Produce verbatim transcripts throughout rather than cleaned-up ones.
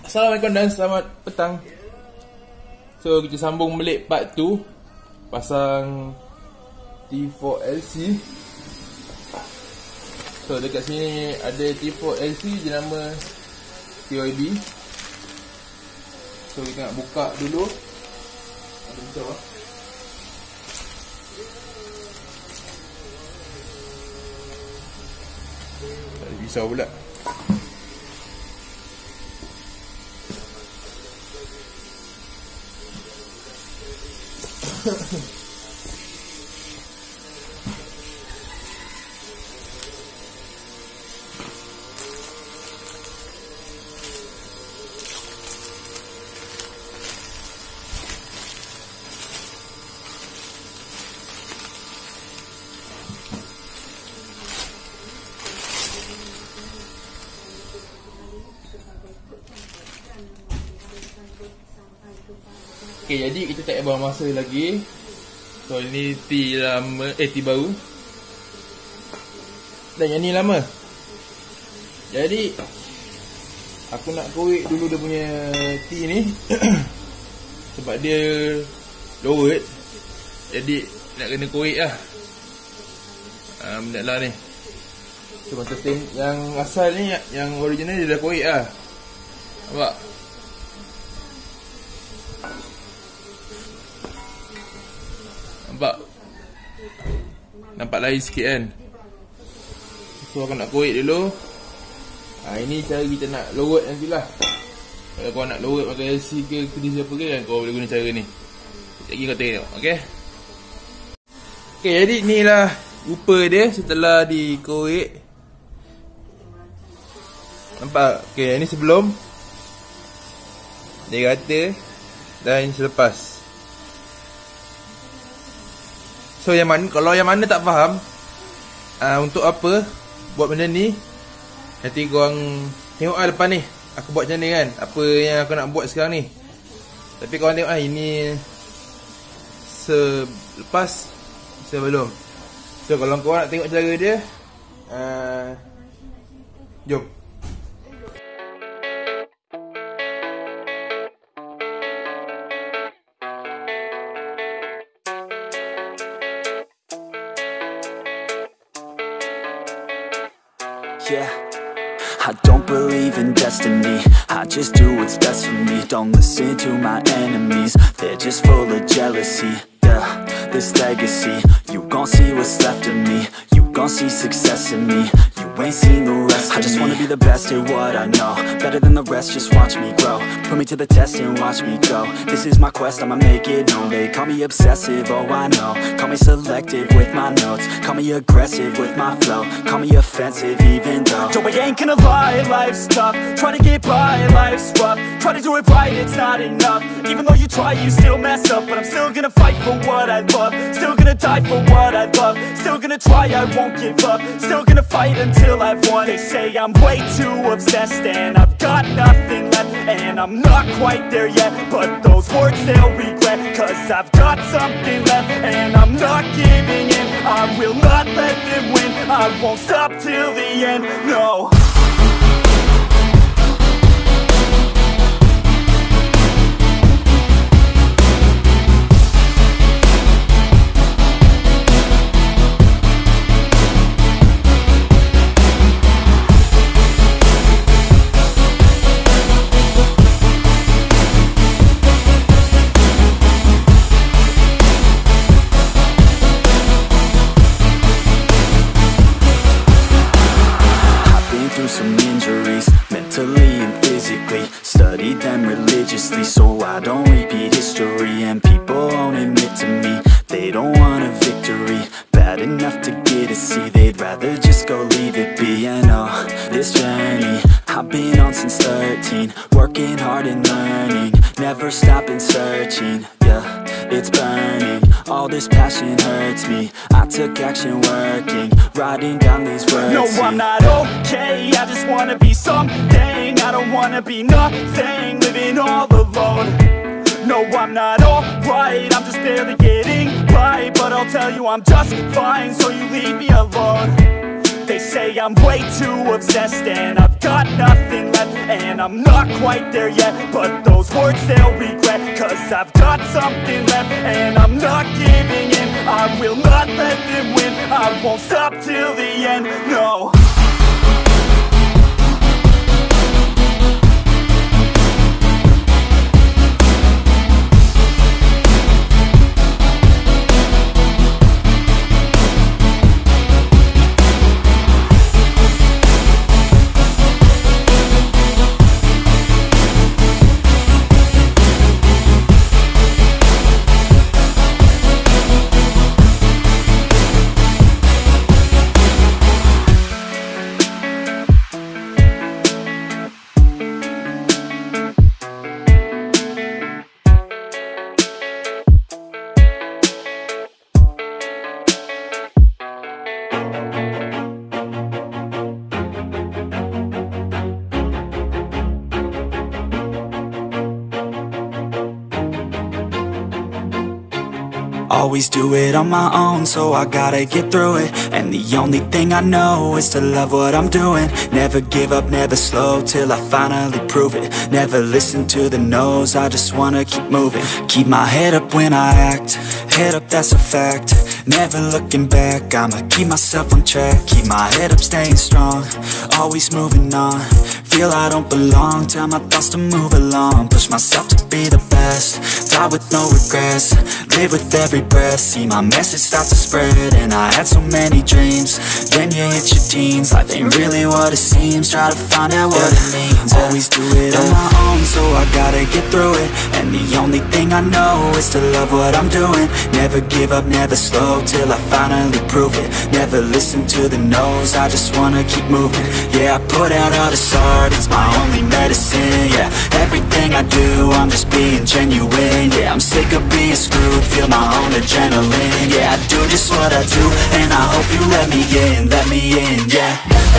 Assalamualaikum dan selamat petang. So kita sambung balik part tu, pasang T four L C. So dekat sini ada T four L C jenama T Y B. So kita nak buka dulu. Ada besar lah. Tak ada pisau pula. Okay, jadi kita tak buang masa lagi. So ini T lama, eh T baru. Dan yang ni lama. Jadi aku nak korek dulu dia punya T ni. Sebab dia lowered. Jadi nak kena korek lah. Ah, benda lah ni. So macam yang asal ni, yang original dia dah korek lah. Nampak? Nampak? Nampak lain sikit kan? So aku nak korek dulu. ha, Ini cara kita nak lowered nantilah. Kalau kau nak lowered pakai L C ke kedis apa ke kan, kau boleh guna cara ni. Sekejap lagi kau tengok, ok? Ok, jadi inilah rupa dia setelah dikorek. Nampak? Ok, ini sebelum, dia rata, dan selepas. So yang mana, kalau yang mana tak faham uh, untuk apa buat benda ni, nanti korang tengok lah depan ni aku buat macam ni kan, apa yang aku nak buat sekarang ni. Tapi korang tengok lah, ini selepas, sebelum. So kalau korang nak tengok cara dia, uh, jom. Yeah, I don't believe in destiny, I just do what's best for me. Don't listen to my enemies, they're just full of jealousy. Yeah, this legacy, you gon' see what's left of me. You gon' see success in me, you ain't seen the rest of me. I just wanna be the best at what I know, better than the rest, just watch me grow. Put me to the test and watch me go. This is my quest, I'ma make it known. They call me obsessive, oh I know. Call me selective with my notes, call me aggressive with my flow, call me offensive even though Joe, I ain't gonna lie, life's tough. Try to get by, life's rough. Try to do it right, it's not enough. Even though you try, you still mess up. But I'm still gonna fight for what I love, still gonna die for what I love, still gonna try, I won't give up, still gonna fight until I've won. They say I'm way too obsessed and I've got nothing left, and I'm not quite there yet, but those words they'll regret. Cause I've got something left and I'm not giving in. I will not let them win, I won't stop till the end, no. Some injuries, mentally and physically. Studied them religiously so I don't repeat history. And people won't admit to me they don't want a victory bad enough to get a C. They'd rather just go leave it be. I know this journey I've been on since thirteen, working hard and learning, never stopping searching. Yeah, it's burning, all this passion hurts me. I took action working, writing down these words. No, I'm not okay, I just wanna be something. I don't wanna be nothing, living all alone. No, I'm not alright, I'm just barely getting by. But I'll tell you I'm just fine, so you leave me alone. They say I'm way too obsessed and I've got nothing left, and I'm not quite there yet, but those words they'll regret, cause I've got something left and I'm not giving in. I will not let them win, I won't stop till the end, no. Always do it on my own, so I gotta get through it. And the only thing I know is to love what I'm doing. Never give up, never slow, till I finally prove it. Never listen to the no's, I just wanna keep moving. Keep my head up when I act, head up, that's a fact. Never looking back, I'ma keep myself on track. Keep my head up, staying strong, always moving on. Feel I don't belong, tell my thoughts to move along. Push myself to be the best, die with no regrets. Live with every breath, see my message start to spread. And I had so many dreams, then you hit your teens. Life ain't really what it seems, try to find out what it means. Always do it on my own, so I gotta get through it. And the only thing I know is to love what I'm doing. Never give up, never slow, till I finally prove it. Never listen to the no's, I just wanna keep moving. Yeah, I put out all this art, it's my only medicine. Yeah, everything I do, I'm just being genuine. Yeah, I'm sick of being screwed, feel my own adrenaline. Yeah, I do just what I do, and I hope you let me in, let me in, yeah.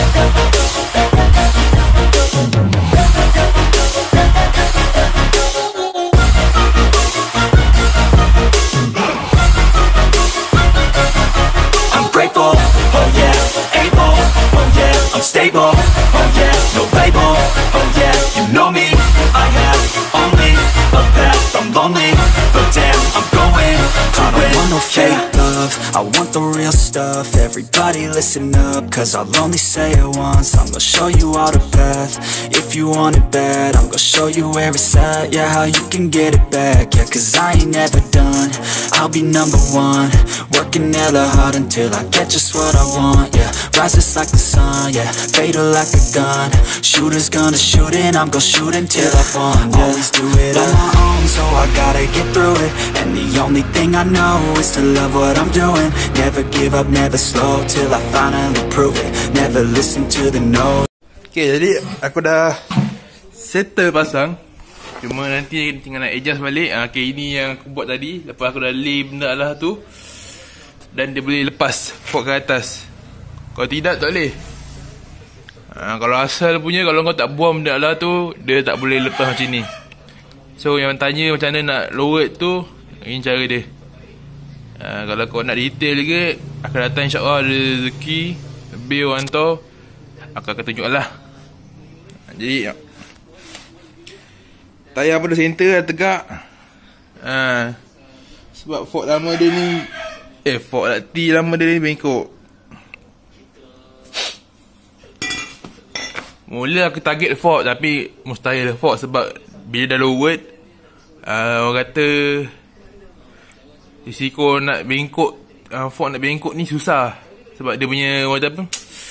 I'm grateful, oh yeah, able, oh yeah, I'm stable, oh yeah, no label, oh yeah, you know me, I have only a path, I'm lonely, but damn, I'm going to I don't want no fake love, I want the real stuff. Everybody listen up, cause I'll only say it once. I'm gonna show you all the path, if you want it bad. I'm gonna show you where it's at, yeah, how you can get it back. Yeah, cause I ain't never done, I'll be number one. Working hella hard until I get just what I want. Yeah, rises like the sun, yeah, fatal like a gun. Shooter's gonna shoot and I'm gonna shoot until I won. Yeah, always do it on my own, so I gotta get through it. And the only thing I know is to love what I'm doing. Never give up, never slow, till I finally prove it. Never listen to the no. Okay, jadi aku dah settle pasang. Cuma nanti tinggal nak adjust balik. Okay, ini yang aku buat tadi. Lepas aku dah lay benda lah tu, dan dia boleh lepas fork ke atas. Kalau tidak, tak boleh. ha, Kalau asal punya, kalau kau tak buang benda lah tu, dia tak boleh lepas macam ni. So yang tanya macam mana nak lower tu, ini cara dia. ha, Kalau kau nak detail lagi, akan datang insyaAllah ada rezeki, bil hantar, aku akan tunjuk lah. Jadi tayar pada center dah tegak. ha, Sebab fork lama dia ni, Eh fork lah, T lama dia ni bengkok. Mula aku target fork, tapi mustahil fork. Sebab bila dah lowered, uh, orang kata risiko nak bengkok, uh, fork nak bengkok ni susah. Sebab dia punya, orang kata apa,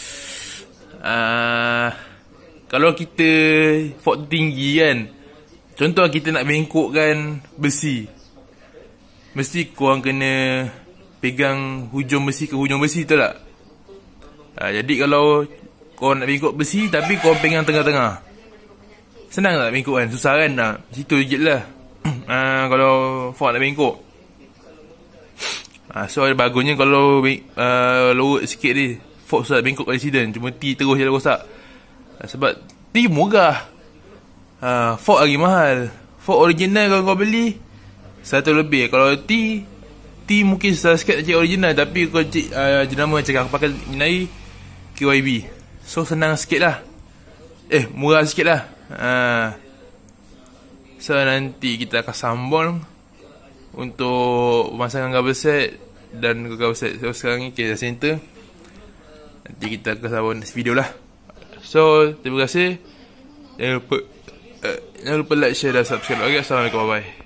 uh, kalau kita fork tinggi kan, contoh kita nak bengkokkan besi, mesti korang kena pegang hujung besi ke hujung besi, tu tak? Ha, jadi kalau korang nak bengkok besi tapi korang pegang tengah-tengah, senang tak bengkok kan? Susah kan? Ha, situ je lah. ha, Kalau fork nak bengkok, ha, so bagusnya kalau uh, lower sikit ni, fork susah nak bengkok kat accident. Cuma T terus je dah rosak. ha, Sebab T murah, ha, fork lagi mahal. Fork original kalau kau beli satu lebih. Kalau T T mungkin susah sikit nak cek original, tapi kau cek uh, jenama cakap aku pakai Minai, K Y B. So senang sikit lah. Eh murah sikit lah. uh, So nanti kita akan sambung untuk pemasangan cover set dan cover set. So sekarang ni kita center. Nanti kita akan sambung next video lah. So terima kasih. Jangan lupa uh, Jangan lupa like, share dan subscribe. Okay, assalamualaikum, bye bye.